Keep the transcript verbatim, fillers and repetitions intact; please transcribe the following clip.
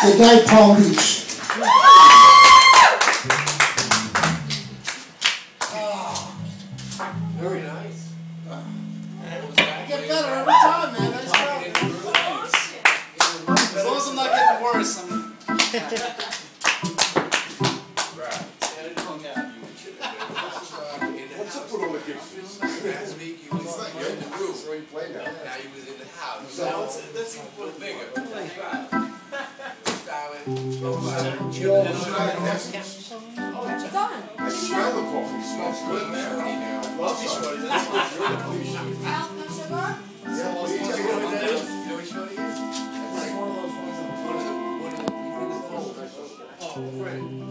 Good night, Palm Beach. Very nice. You get better every time, man. That's right. As long as I'm not getting worse, I'm. What's up with all the gifts? Last week he was in the room. So he played now. Now he was in the house. Now it's that's even a little bigger. Oh, it's on. I smell the coffee. It smells good, man. I love shorty. That's really Ralph, no sugar? Yeah, please. You know what that is? You know what shorty is? That's like one of those ones. One of the one of the people in the phone. Oh, friend.